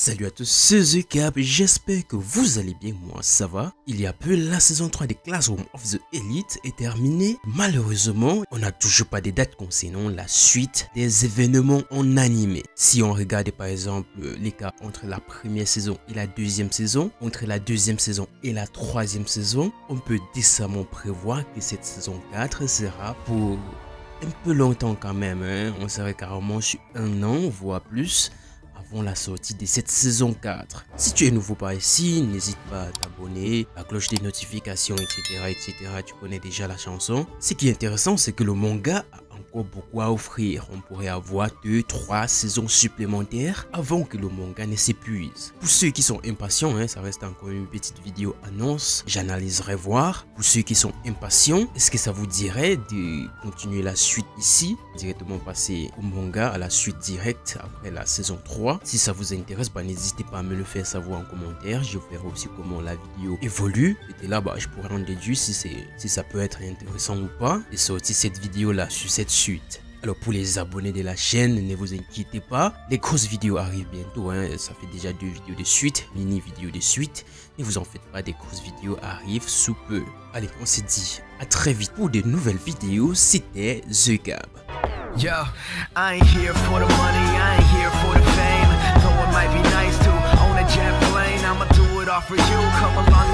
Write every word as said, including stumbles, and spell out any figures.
Salut à tous, c'est The Cap, j'espère que vous allez bien, moi ça va. Il y a peu, la saison trois des Classroom of the Elite est terminée. Malheureusement, on n'a toujours pas de dates concernant la suite des événements en animé. Si on regarde par exemple l'écart entre la première saison et la deuxième saison, entre la deuxième saison et la troisième saison, on peut décemment prévoir que cette saison quatre sera pour un peu longtemps quand même, hein. On serait carrément sur un an, voire plus, avant la sortie de cette saison quatre. Si tu es nouveau par ici, n'hésite pas à t'abonner, la cloche des notifications, et cetera, et cetera. Tu connais déjà la chanson. Ce qui est intéressant, c'est que le manga a encore beaucoup à offrir. On pourrait avoir deux, trois saisons supplémentaires avant que le manga ne s'épuise. Pour ceux qui sont impatients, hein, ça reste encore une petite vidéo annonce. J'analyserai voir. Pour ceux qui sont impatients, est-ce que ça vous dirait de continuer la suite ici, directement passer au manga à la suite directe après la saison trois? Si ça vous intéresse, bah, n'hésitez pas à me le faire savoir en commentaire. Je verrai aussi comment la vidéo évolue. Et là, bah, je pourrais en déduire si, si ça peut être intéressant ou pas et sortir cette vidéo là sur cette suite. Alors pour les abonnés de la chaîne, ne vous inquiétez pas, les grosses vidéos arrivent bientôt, hein. Ça fait déjà deux vidéos de suite, mini vidéos de suite. Ne vous en faites pas, des grosses vidéos arrivent sous peu. Allez, on se dit à très vite pour de nouvelles vidéos. C'était The Cap. Yo, I ain't here for the money, I ain't here for the fame. Though it might be nice to own a jet plane, I'ma do it all for you. Come along